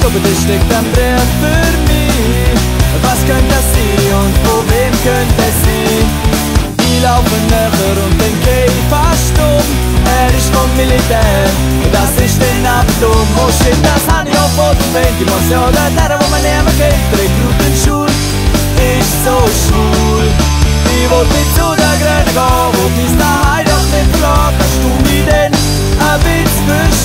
glaube, das steckt am Brief für mich. Was könnte das sein und von wem könnte es sein? Ich laufe näher und denke fast um. Er ist vom Militär, das ist den Abdom. Oh shit, das hab ich auf Foto gefällt. Die Emotion der, wo man niemand kennt. Rekrutenschule ist so schwul. Ich wollt nicht zu der Grenze gehen, wo bis daheim doch nicht verlassen. Kannst du mich denn ein bisschen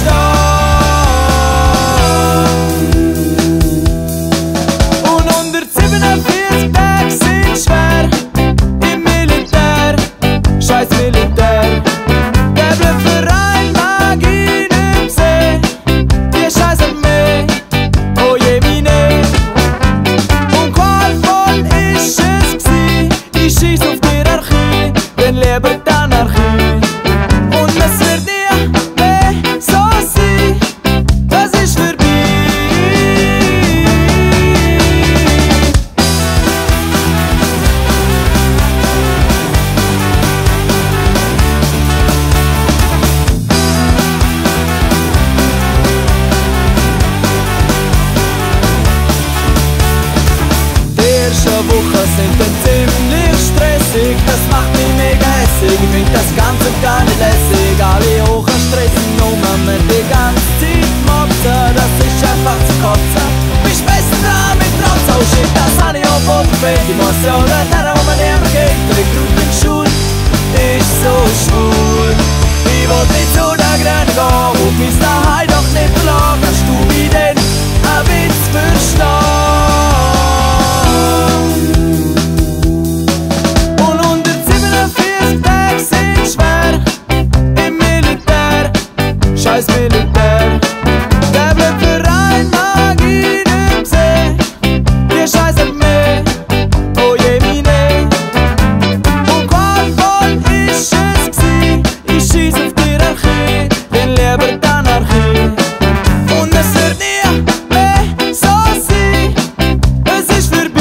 verstehen? Und 147 Tage sind schwer im Militär, scheiß Militär. Der Blödverein mag ich nicht sehen, die scheiß Armee, oh je meine. Und qualvoll ist es gsi, ich schieß auf die Hierarchie, denn lieber die Anarchie. Und es wird nie mehr so sein, das ist vorbei. Wochen sind dann ziemlich stressig, das macht mich mega hässig. Ich find das Ganze gar nicht lässig, alle hoch an Stressen, nur mir die ganze Zeit motzen, das ist einfach zu kotzen. Bist besser dran mit Trotz, oh shit, das hab ich auch voll gefällt. Die Emotion der, wo man immer geht, die Rekrutenschule ist so schwul. Ich wollt nicht zu der Grenze gehen, wo bis daheim doch nicht verlassen. Kannst du mich denn ein bisschen verstehen? Scheiß Militär, der Blödverein mag ich nicht sehen, die scheiß Armee, oh je meine. Und qualvoll ist es gsi, ich schieß auf die Hierarchie, denn lieber die Anarchie. Und es wird nie mehr so sein, es ist vorbei.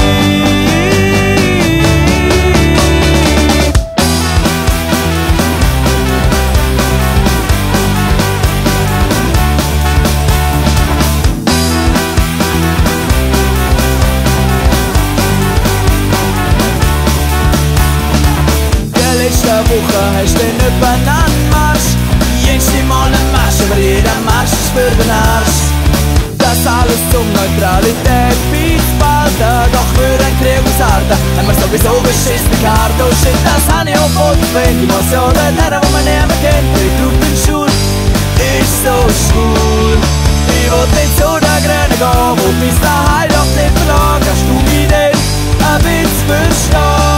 Letzte Woche hast du nicht einen Anmarsch. Jens mal einen Marsch, aber jeder Marsch ist für den Arsch. Das alles zum Neutralität beizubehalten, doch für einen Krieg aushalten, haben wir sowieso beschissene Karte. Oh shit, das hab ich auch voll gefällt. Die Emotion der, wo man niemand kennt, die Rekrutenschule ist so schwul. Ich wollt nicht zu der Grenze gehen, wo bis daheim doch nicht verlassen. Kannst du mich denn ein bisschen verstehen?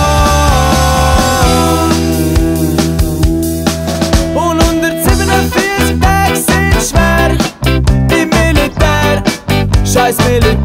Scheiß Militär.